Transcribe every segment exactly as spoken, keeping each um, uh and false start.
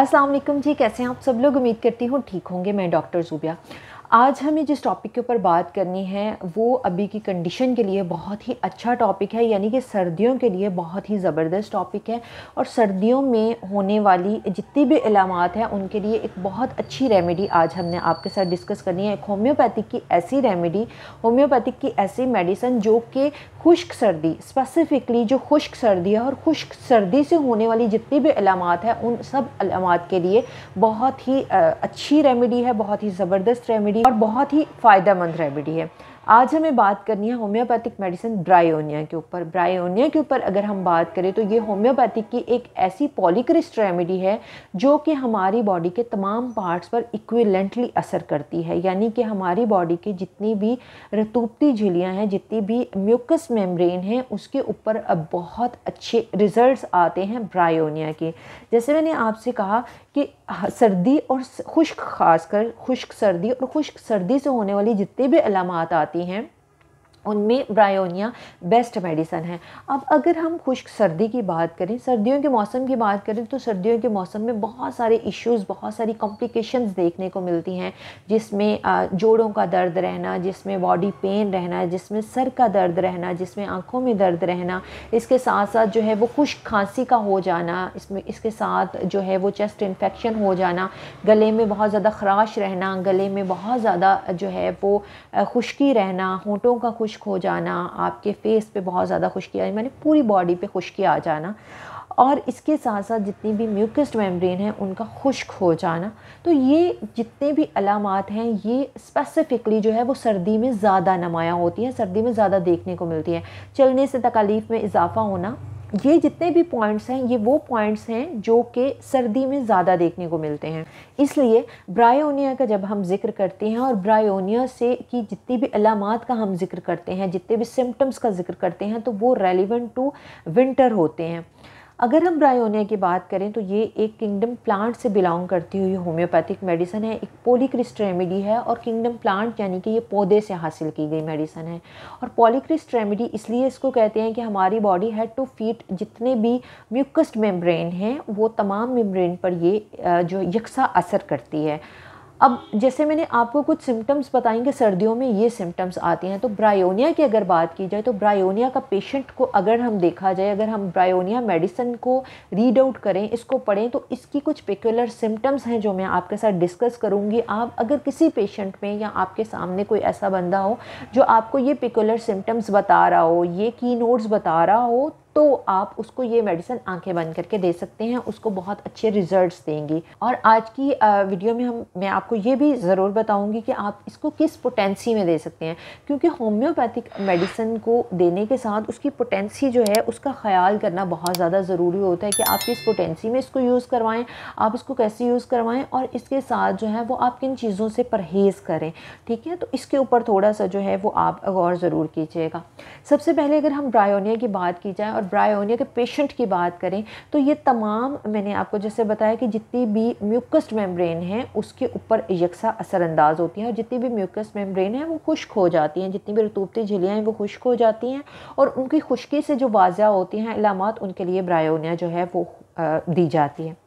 अस्सलाम वालेकुम जी, कैसे हैं आप सब लोग। उम्मीद करती हूँ ठीक होंगे। मैं डॉक्टर ज़ुबिया। आज हमें जिस टॉपिक के ऊपर बात करनी है वो अभी की कंडीशन के लिए बहुत ही अच्छा टॉपिक है, यानी कि सर्दियों के लिए बहुत ही ज़बरदस्त टॉपिक है। और सर्दियों में होने वाली जितनी भी इलामात हैं उनके लिए एक बहुत अच्छी रेमेडी आज हमने आपके साथ डिस्कस करनी है। एक होम्योपैथिक की ऐसी रेमेडी, होम्योपैथिक की ऐसी मेडिसिन जो कि खुश्क सर्दी, स्पेसिफ़िकली जो खुश्क सर्दी है और खुश्क सर्दी से होने वाली जितनी भी इलामात है उन सब इलामात के लिए बहुत ही अच्छी रेमेडी है, बहुत ही ज़बरदस्त रेमेडी और बहुत ही फ़ायदेमंद रेमेडी है। आज हमें बात करनी है होम्योपैथिक मेडिसिन ब्रायोनिया के ऊपर। ब्रायोनिया के ऊपर अगर हम बात करें तो ये होम्योपैथिक की एक ऐसी पॉलीक्रिस्ट रेमेडी है जो कि हमारी बॉडी के तमाम पार्ट्स पर इक्विवेलेंटली असर करती है, यानी कि हमारी बॉडी की जितनी भी रतूबती झिल्लियाँ हैं, जितनी भी म्यूकस मेम्ब्रेन हैं, उसके ऊपर अब बहुत अच्छे रिजल्ट्स आते हैं ब्रायोनिया के। जैसे मैंने आपसे कहा कि सर्दी और खुश्क, खासकर खुश्क सर्दी और खुश्क सर्दी से होने वाली जितनी भी अलामात आती हैं उनमें ब्रायोनिया बेस्ट मेडिसन है। अब अगर हम खुश्क सर्दी की बात करें, सर्दियों के मौसम की बात करें, तो सर्दियों के मौसम में बहुत सारे इश्यूज़, बहुत सारी कॉम्प्लिकेशंस देखने को मिलती हैं, जिसमें जोड़ों का दर्द रहना, जिसमें बॉडी पेन रहना, जिसमें सर का दर्द रहना, जिसमें आंखों में दर्द रहना, इसके साथ साथ जो है वो खुश्क खांसी का हो जाना, इसमें इसके साथ जो है वो चेस्ट इन्फेक्शन हो जाना, गले में बहुत ज़्यादा खराश रहना, गले में बहुत ज़्यादा जो है वो खुश्की रहना, होंठों का खुश्क हो जाना, आपके फेस पे बहुत ज़्यादा खुश्की आ, मैंने पूरी बॉडी पे खुश्की आ जाना, और इसके साथ साथ जितनी भी म्यूकस मेम्ब्रेन है उनका खुश्क हो जाना। तो ये जितने भी अलामात हैं ये स्पेसिफ़िकली जो है वो सर्दी में ज़्यादा नुमायाँ होती हैं, सर्दी में ज़्यादा देखने को मिलती हैं। चलने से तकलीफ़ में इजाफ़ा होना, ये जितने भी पॉइंट्स हैं ये वो पॉइंट्स हैं जो कि सर्दी में ज़्यादा देखने को मिलते हैं। इसलिए ब्रायोनिया का जब हम जिक्र करते हैं और ब्रायोनिया से की जितनी भी अलामात का हम जिक्र करते हैं, जितने भी सिम्टम्स का जिक्र करते हैं, तो वो रेलिवेंट टू विंटर होते हैं। अगर हम ब्रायोनिया की बात करें तो ये एक किंगडम प्लांट से बिलोंग करती हुई होम्योपैथिक मेडिसिन है, एक पॉलीक्रिस्ट रेमेडी है। और किंगडम प्लांट यानी कि ये पौधे से हासिल की गई मेडिसिन है। और पॉलीक्रिस्ट रेमेडी इसलिए इसको कहते हैं कि हमारी बॉडी हेड टू फीट जितने भी म्यूकस मेम्ब्रेन हैं वो तमाम मेम्ब्रेन पर ये जो यकसा असर करती है। अब जैसे मैंने आपको कुछ सिम्टम्स बताएंगे सर्दियों में ये सिम्टम्स आते हैं, तो ब्रायोनिया की अगर बात की जाए तो ब्रायोनिया का पेशेंट को अगर हम देखा जाए, अगर हम ब्रायोनिया मेडिसिन को रीड आउट करें, इसको पढ़ें, तो इसकी कुछ पेक्युलर सिम्टम्स हैं जो मैं आपके साथ डिस्कस करूंगी। आप अगर किसी पेशेंट में या आपके सामने कोई ऐसा बंदा हो जो आपको ये पेक्युलर सिम्टम्स बता रहा हो, ये की नोट्स बता रहा हो, तो आप उसको ये मेडिसिन आंखें बंद करके दे सकते हैं, उसको बहुत अच्छे रिजल्ट्स देंगी। और आज की वीडियो में हम मैं आपको ये भी ज़रूर बताऊंगी कि आप इसको किस पोटेंसी में दे सकते हैं, क्योंकि होम्योपैथिक मेडिसिन को देने के साथ उसकी पोटेंसी जो है उसका ख्याल करना बहुत ज़्यादा ज़रूरी होता है कि आप किस पोटेंसी में इसको यूज़ करवाएं, आप इसको कैसे यूज़ करवाएं, और इसके साथ जो है वो आप किन चीज़ों से परहेज़ करें। ठीक है, तो इसके ऊपर थोड़ा सा जो है वो आप गौर ज़रूर कीजिएगा। सबसे पहले अगर हम ब्रायोनिया की बात की जाए और ब्रायोनिया के पेशेंट की बात करें तो ये तमाम, मैंने आपको जैसे बताया कि जितनी भी म्यूकस मेम्ब्रेन है उसके ऊपर यकसा असरअंदाज होती हैं, और जितनी भी म्यूकस मेम्ब्रेन है वो खुश्क हो जाती हैं, जितनी भी रतूबती झिल्लियाँ हैं वो खुश्क हो जाती हैं, और उनकी खुश्की से जो वाज़ा होती हैं अलामात, उनके लिए ब्रायोनिया जो है वो आ, दी जाती है।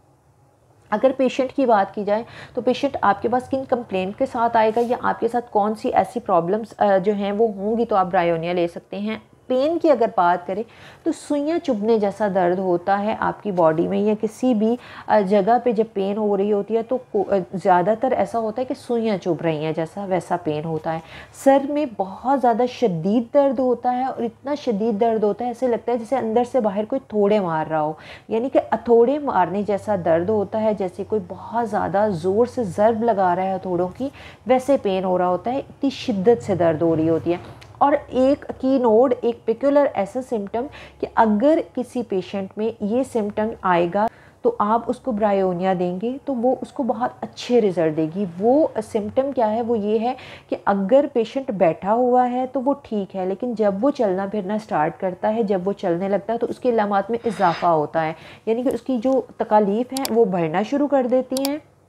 अगर पेशेंट की बात की जाए तो पेशेंट आपके पास किन कंप्लेंट के साथ आएगा या आपके साथ कौन सी ऐसी प्रॉब्लम्स जो हैं वो होंगी, तो आप ब्रायोनिया ले सकते हैं। पेन की अगर बात करें तो सुइयां चुभने जैसा दर्द होता है आपकी बॉडी में, या किसी भी जगह पे जब पेन हो रही होती है तो ज़्यादातर ऐसा होता है कि सुइयां चुभ रही हैं जैसा वैसा पेन होता है। सर में बहुत ज़्यादा शदीद दर्द होता है, और इतना शदीद दर्द होता है ऐसे लगता है जैसे अंदर से बाहर कोई थोड़े मार रहा हो, यानी कि हथौड़े मारने जैसा दर्द होता है, जैसे कोई बहुत ज़्यादा ज़ोर से ज़रब लगा रहा है हथौड़ों की, वैसे पेन हो रहा होता है, इतनी शिद्दत से दर्द हो रही होती है। और एक की नोड, एक पेक्युलर ऐसा सिम्टम कि अगर किसी पेशेंट में ये सिम्टम आएगा तो आप उसको ब्रायोनिया देंगे तो वो उसको बहुत अच्छे रिजल्ट देगी। वो सिम्टम क्या है, वो ये है कि अगर पेशेंट बैठा हुआ है तो वो ठीक है, लेकिन जब वो चलना फिरना स्टार्ट करता है, जब वो चलने लगता है तो उसकी अलामात में इजाफा होता है, यानी कि उसकी जो तकालीफ हैं वो बढ़ना शुरू कर देती हैं।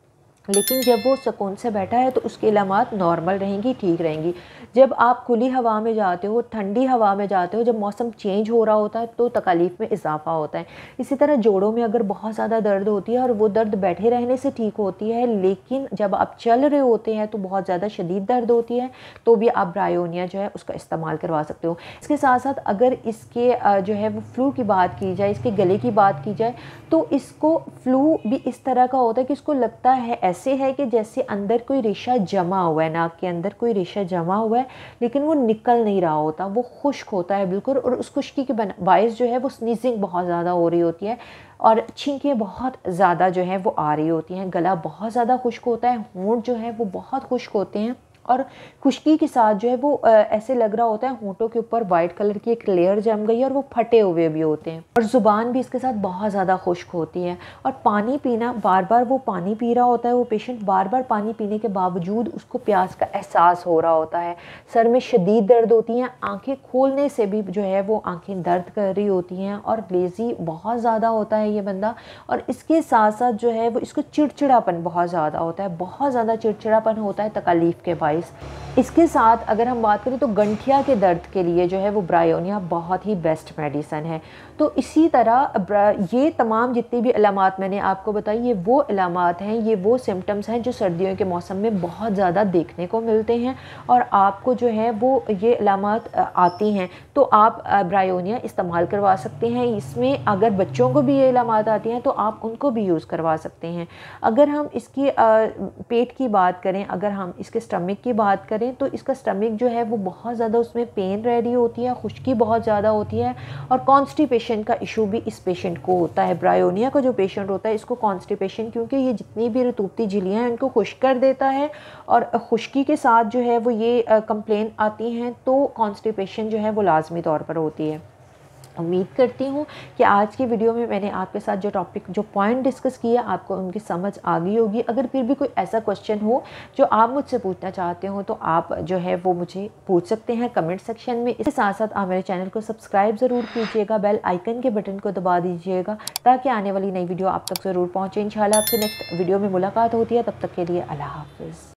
लेकिन जब वो सुकून से बैठा है तो उसकी अलामात नॉर्मल रहेंगी, ठीक रहेंगी। जब आप खुली हवा में जाते हो, ठंडी हवा में जाते हो, जब मौसम चेंज हो रहा होता है तो तकलीफ़ में इजाफ़ा होता है। इसी तरह जोड़ों में अगर बहुत ज़्यादा दर्द होती है और वो दर्द बैठे रहने से ठीक होती है, लेकिन जब आप चल रहे होते हैं तो बहुत ज़्यादा शदीद दर्द होती है, तो भी आप ब्रायोनिया जो है उसका इस्तेमाल करवा सकते हो। इसके साथ साथ अगर इसके जो है वो फ्लू की बात की जाए, इसके गले की बात की जाए, तो इसको फ्लू भी इस तरह का होता है कि इसको लगता है ऐसे है कि जैसे अंदर कोई रेशा जमा हुआ है, नाक के अंदर कोई रेशा जमा हुआ है, लेकिन वो निकल नहीं रहा होता, वो खुश्क होता है बिल्कुल। और उस खुश्की के बायस जो है वो स्नीजिंग बहुत ज़्यादा हो रही होती है और छींकें बहुत ज़्यादा जो है वो आ रही होती हैं, गला बहुत ज़्यादा खुश्क होता है, होंठ जो है वो बहुत खुश्क होते हैं और खुश्की के साथ जो है वो आ, ऐसे लग रहा होता है होंठों के ऊपर वाइट कलर की एक लेयर जम गई है और वो फटे हुए भी होते हैं और ज़ुबान भी इसके साथ बहुत ज़्यादा खुश्क होती है। और पानी पीना, बार बार वो पानी पी रहा होता है, वो पेशेंट बार बार पानी पीने के बावजूद उसको प्यास का एहसास हो रहा होता है। सर में शदीद दर्द होती हैं, आँखें खोलने से भी जो है वो आँखें दर्द कर रही होती हैं और लेज़ी बहुत ज़्यादा होता है ये बंदा। और इसके साथ साथ जो है वो इसको चिड़चिड़ापन बहुत ज़्यादा होता है, बहुत ज़्यादा चिड़चिड़ापन होता है तकलीफ़ के बायस। इसके साथ अगर हम बात करें तो गंठिया के दर्द के लिए जो है वो ब्रायोनिया बहुत ही बेस्ट मेडिसन है। तो इसी तरह ये तमाम जितनी भी अलामात मैंने आपको बताई, ये वो अलामात हैं, ये वो सिम्टम्स हैं जो सर्दियों के मौसम में बहुत ज़्यादा देखने को मिलते हैं और आपको जो है वो ये अलामात आती हैं तो आप ब्रायोनिया इस्तेमाल करवा सकते हैं। इसमें अगर बच्चों को भी ये अलामात आती हैं तो आप उनको भी यूज़ करवा सकते हैं। अगर हम इसकी पेट की बात करें, अगर हम इसके स्टमक की बात करें तो इसका स्टमक जो है वो बहुत ज़्यादा, उसमें पेन रह रही होती है, खुश्की बहुत ज़्यादा होती है और कॉन्स्टिपेशन का इशू भी इस पेशेंट को होता है। ब्रायोनिया का जो पेशेंट होता है इसको कॉन्स्टिपेशन, क्योंकि ये जितनी भी रतूबती झिल्लियाँ हैं उनको खुश्क कर देता है और खुश्की के साथ जो है वो ये कंप्लेन आती हैं तो कॉन्स्टिपेशन जो है वो लाजमी तौर पर होती है। उम्मीद करती हूँ कि आज की वीडियो में मैंने आपके साथ जो टॉपिक, जो पॉइंट डिस्कस किया, आपको उनकी समझ आ गई होगी। अगर फिर भी कोई ऐसा क्वेश्चन हो जो आप मुझसे पूछना चाहते हो तो आप जो है वो मुझे पूछ सकते हैं कमेंट सेक्शन में। इसके साथ साथ आप मेरे चैनल को सब्सक्राइब ज़रूर कीजिएगा, बेल आइकन के बटन को दबा दीजिएगा ताकि आने वाली नई वीडियो आप तक ज़रूर पहुँचे। इंशाल्लाह आपसे नेक्स्ट वीडियो में मुलाकात होती है, तब तक के लिए अल्लाह हाफ़िज़।